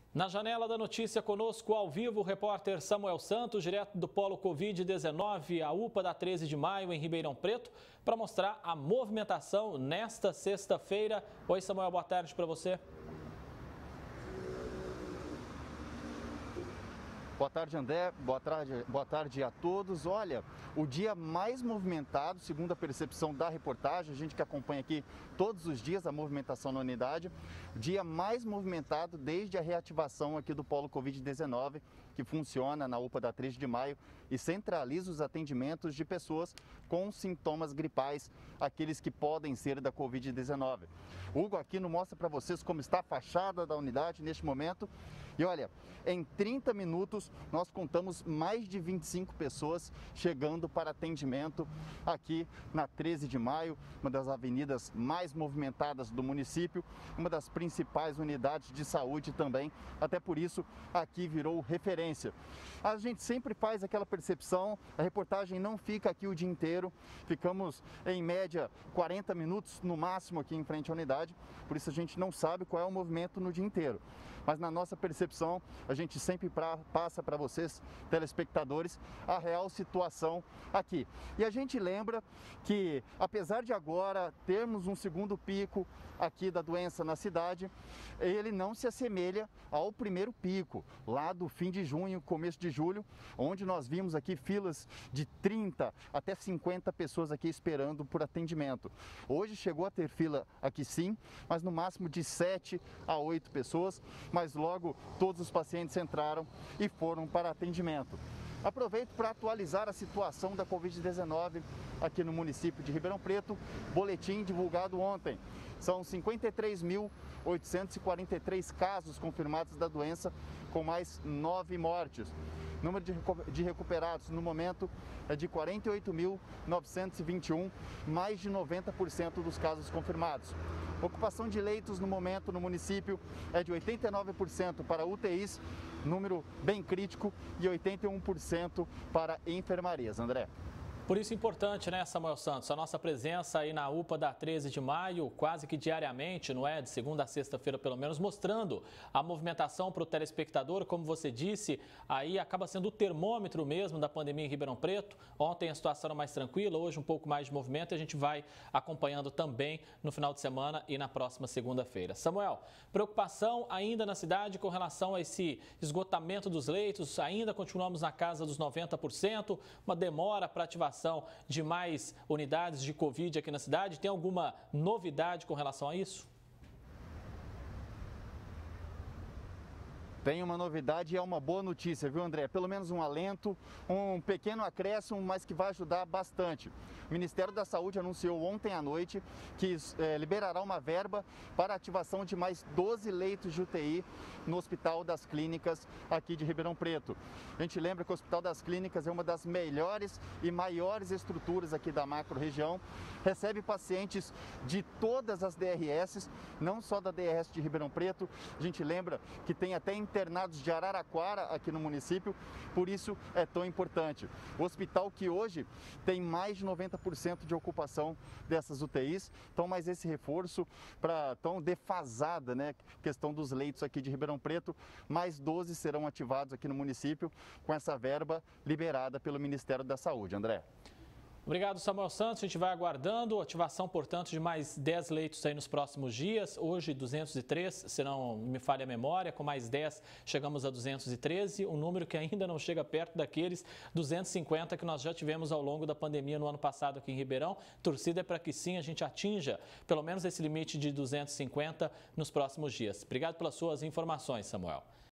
Na janela da notícia, conosco ao vivo o repórter Samuel Santos, direto do Polo Covid-19, a UPA da 13 de maio, em Ribeirão Preto, para mostrar a movimentação nesta sexta-feira. Oi, Samuel, boa tarde para você. Boa tarde, André. Boa tarde a todos. Olha, o dia mais movimentado, segundo a percepção da reportagem, a gente que acompanha aqui todos os dias a movimentação na unidade, o dia mais movimentado desde a reativação aqui do Polo Covid-19, que funciona na UPA da 13 de maio e centraliza os atendimentos de pessoas com sintomas gripais, aqueles que podem ser da Covid-19. Hugo Aquino mostra para vocês como está a fachada da unidade neste momento. E olha, em 30 minutos nós contamos mais de 25 pessoas chegando para atendimento aqui na 13 de maio, uma das avenidas mais movimentadas do município, uma das principais unidades de saúde também, até por isso aqui virou referência. A gente sempre faz aquela percepção, a reportagem não fica aqui o dia inteiro, ficamos em média 40 minutos no máximo aqui em frente à unidade, por isso a gente não sabe qual é o movimento no dia inteiro. Mas na nossa percepção, a gente sempre passa para vocês, telespectadores, a real situação aqui. E a gente lembra que, apesar de agora termos um segundo pico aqui da doença na cidade, ele não se assemelha ao primeiro pico, lá do fim de junho, começo de julho, onde nós vimos aqui filas de 30 até 50 pessoas aqui esperando por atendimento. Hoje chegou a ter fila aqui sim, mas no máximo de 7 a 8 pessoas, mas logo todos os pacientes entraram e foram para atendimento. Aproveito para atualizar a situação da Covid-19 aqui no município de Ribeirão Preto, boletim divulgado ontem. São 53.843 casos confirmados da doença, com mais 9 mortes. O número de recuperados no momento é de 48.921, mais de 90% dos casos confirmados. Ocupação de leitos no momento no município é de 89% para UTIs, número bem crítico, e 81% para enfermarias. André. Por isso é importante, né, Samuel Santos, a nossa presença aí na UPA da 13 de maio, quase que diariamente, não é? De segunda a sexta-feira, pelo menos, mostrando a movimentação para o telespectador, como você disse, aí acaba sendo o termômetro mesmo da pandemia em Ribeirão Preto. Ontem a situação era mais tranquila, hoje um pouco mais de movimento e a gente vai acompanhando também no final de semana e na próxima segunda-feira. Samuel, preocupação ainda na cidade com relação a esse esgotamento dos leitos, ainda continuamos na casa dos 90%, uma demora para ativação de mais unidades de Covid aqui na cidade. Tem alguma novidade com relação a isso? Tem uma novidade e é uma boa notícia, viu, André? Pelo menos um alento, um pequeno acréscimo, mas que vai ajudar bastante. O Ministério da Saúde anunciou ontem à noite que liberará uma verba para a ativação de mais 12 leitos de UTI no Hospital das Clínicas aqui de Ribeirão Preto. A gente lembra que o Hospital das Clínicas é uma das melhores e maiores estruturas aqui da macro-região, recebe pacientes de todas as DRS, não só da DRS de Ribeirão Preto. A gente lembra que tem até internados de Araraquara aqui no município, por isso é tão importante. O hospital que hoje tem mais de 90% de ocupação dessas UTIs, então mais esse reforço para tão defasada, né, questão dos leitos aqui de Ribeirão Preto, mais 12 serão ativados aqui no município com essa verba liberada pelo Ministério da Saúde. André. Obrigado, Samuel Santos. A gente vai aguardando ativação, portanto, de mais 10 leitos aí nos próximos dias. Hoje, 203, se não me falha a memória, com mais 10 chegamos a 213, um número que ainda não chega perto daqueles 250 que nós já tivemos ao longo da pandemia no ano passado aqui em Ribeirão. Torcida é para que sim, a gente atinja pelo menos esse limite de 250 nos próximos dias. Obrigado pelas suas informações, Samuel.